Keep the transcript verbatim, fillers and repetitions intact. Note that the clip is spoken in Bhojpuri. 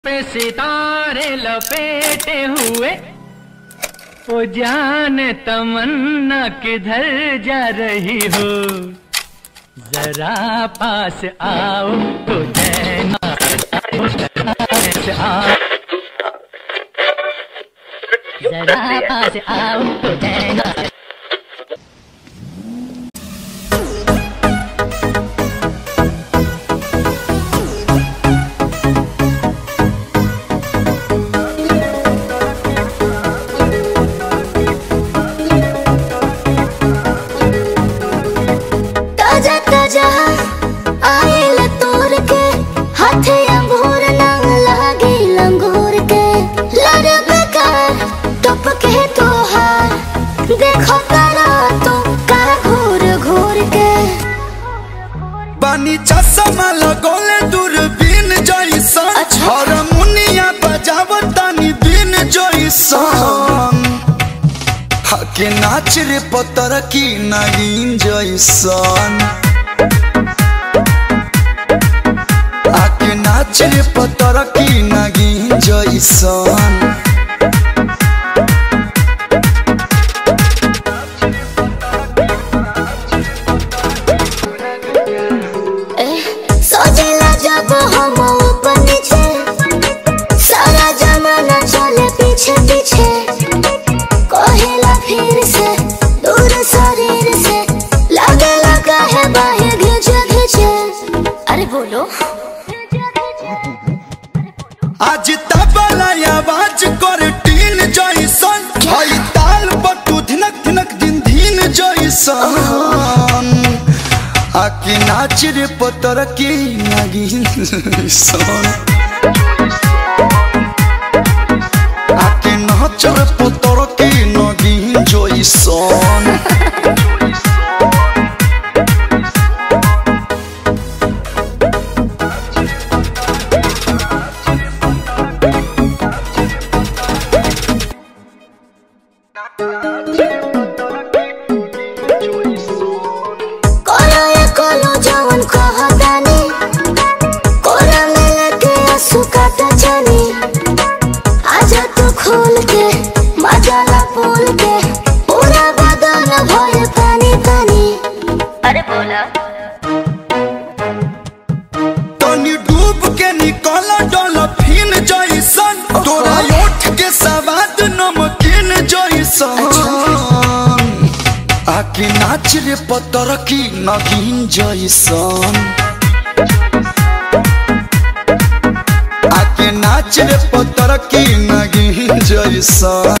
पे सितारे लपेटे हुए ओ जान तमन्ना किधर जा रही हो, जरा पास आओ तो देना आओ, जरा पास आओ तो देना। देखो करा तो का घूर घूर के बानी चश्मा लगोले दूरबीन जइसन, अच्छा। हारमोनिया बजावतानी बीन जइसन, हके नाच रे पतर की नागिन जइसन, हके नाच रे पतर की नागिन जइसन। जब हम ऊपर नीचे सारा जमाना चले पीछे पीछे, कहेला फिर से दूर शरीर से लगे लगा है बाहें घिंचे घिंचे। अरे बोलो आज तबला आवाज कर टीन जइसन, हई ताल बटू धिनक धिनक दिन दिन जइसन, आके नाच रे पतर की नागिन जइसन, आके नाच रे पतर की नागिन जइसन। खोल के मजाला बोल के पूरा बदन भर पानी पानी। अरे बोला तनी डूब के निकला डॉल्फिन जइसन, तोरा ओठ के स्वाद नमकीन जइसन, आके नाच रे पतर की नागिन जइसन, आके नाच रे पतर की नागिन जइसन।